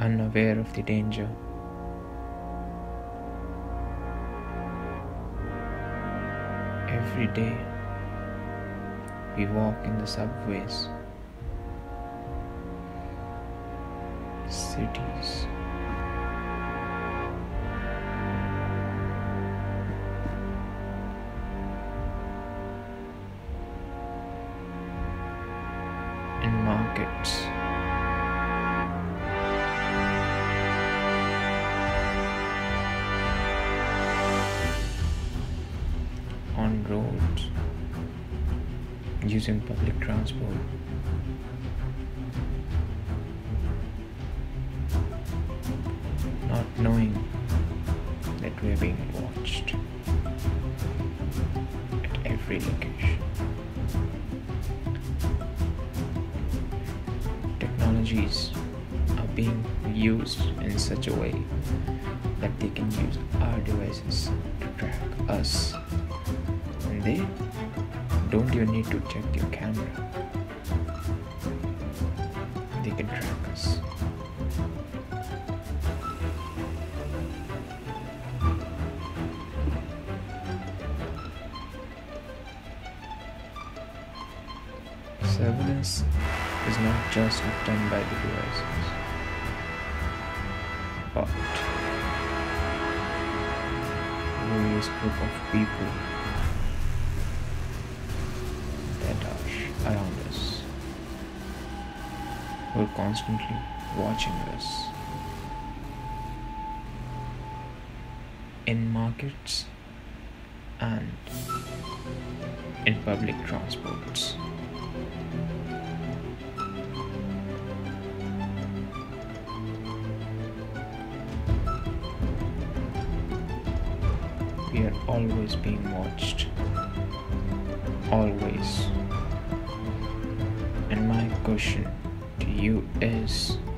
unaware of the danger. Every day, we walk in the subways, cities, in markets, on roads, using public transport, not knowing that we are being watched at every location. Technologies are being used in such a way that they can use our devices to track us, and they don't even need to check your camera. They can track us. Surveillance is not just done by the devices, but various group of people that are around us, who are constantly watching us in markets and in public transports. We are always being watched. Always. And my question to you is,